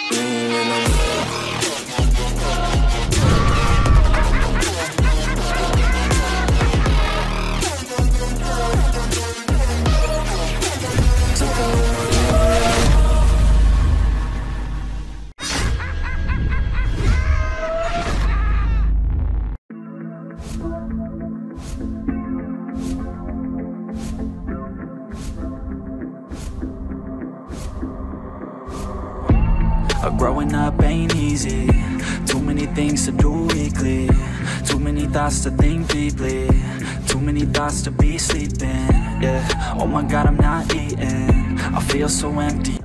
Growing up ain't easy. Too many things to do weekly. Too many thoughts to think deeply. Too many thoughts to be sleeping. Yeah, oh my God, I'm not eating. I feel so empty.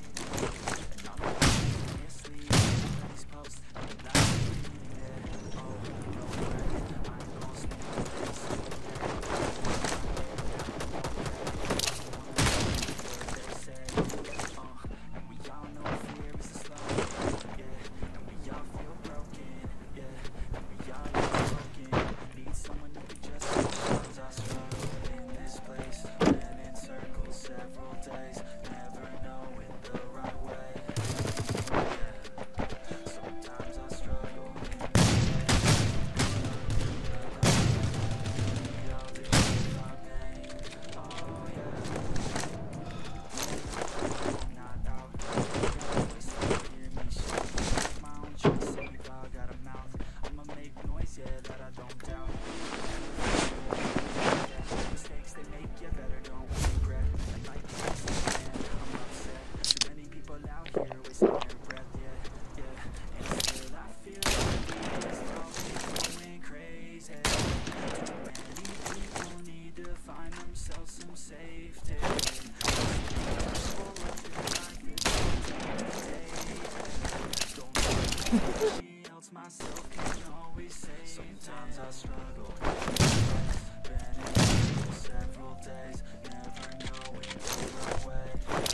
Sometimes I struggle. Been in several days, never knowing the right way.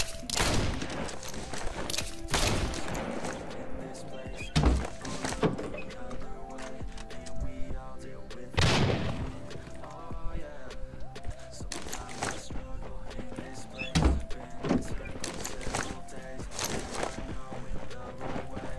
In this place, the other way, and we all deal with it. Oh yeah. Sometimes I struggle in this place. Been in circles several days, never knowing the right way.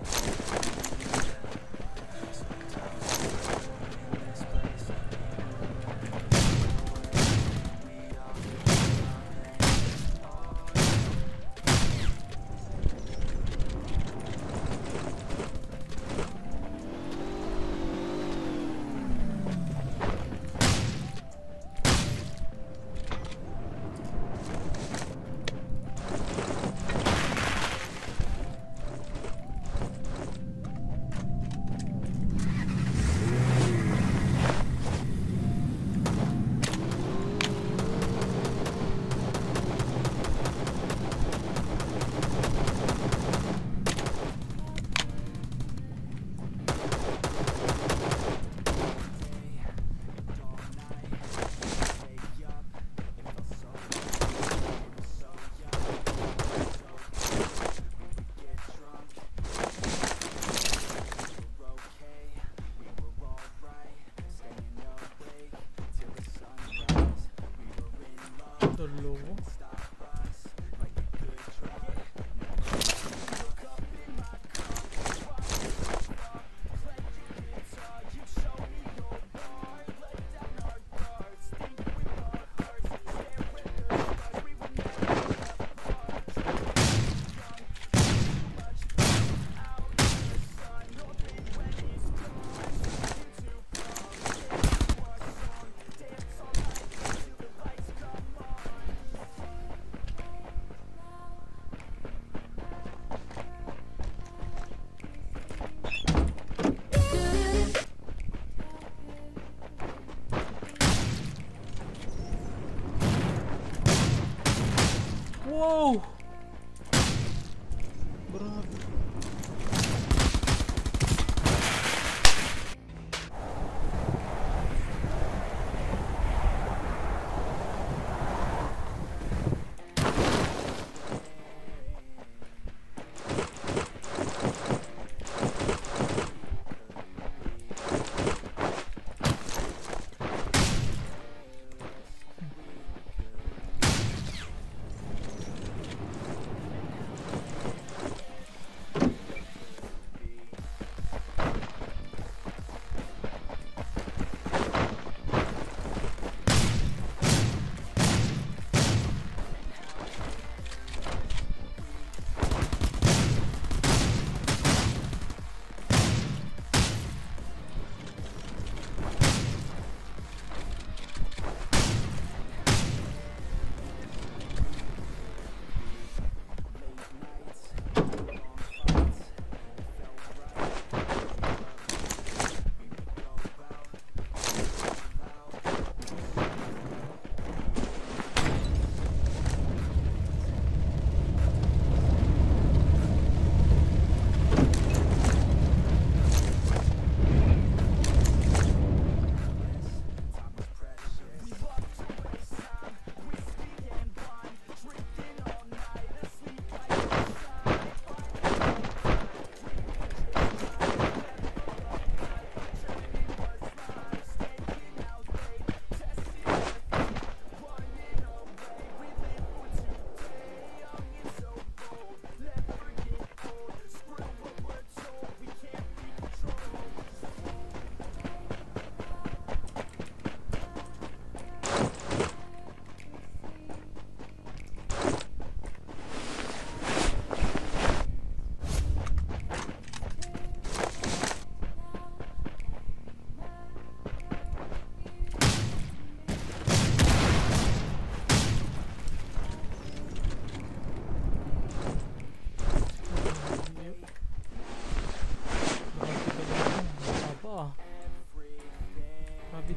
Wow! Grabe.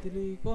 delay ko.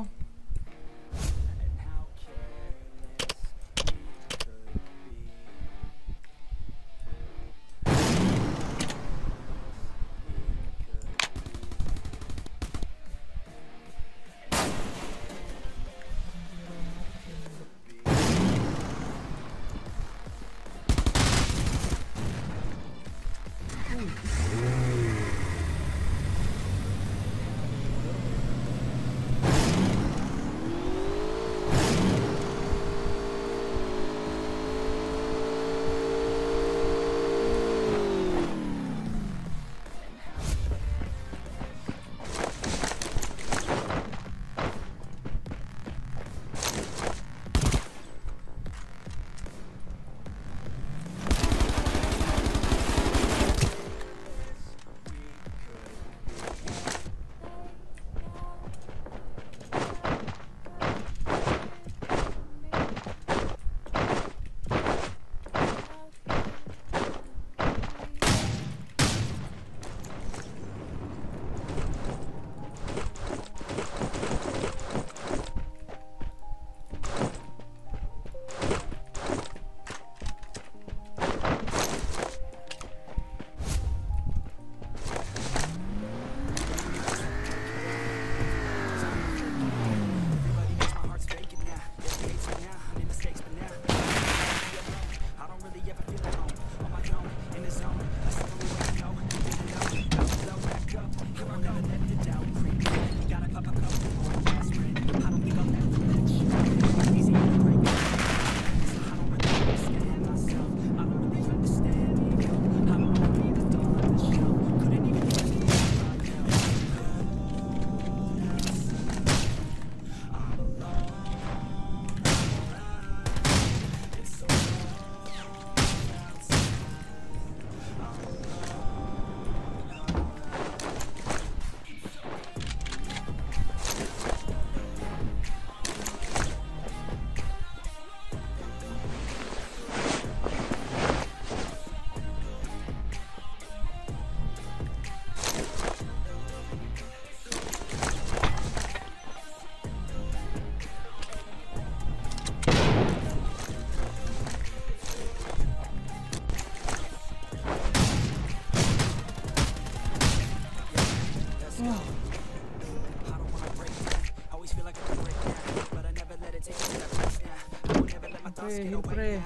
Pre.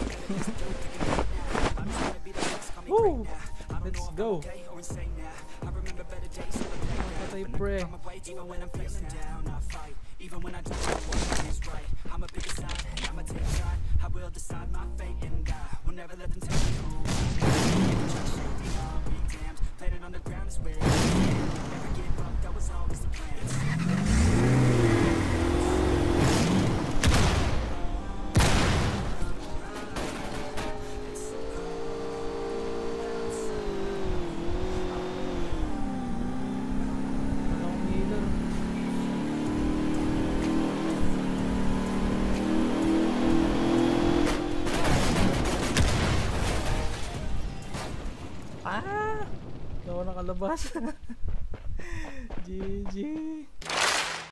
Woo! Let's go. Patay pre. Even when I don't know what is right, I'm a big side, I'm a take side. I will decide my fate and I will never let them tell me who I am. Try to shake me all, be damned. Planet on the ground is where I stand. Never give up, that was always the plan. Ah! Hindi ako nakalabas. GG.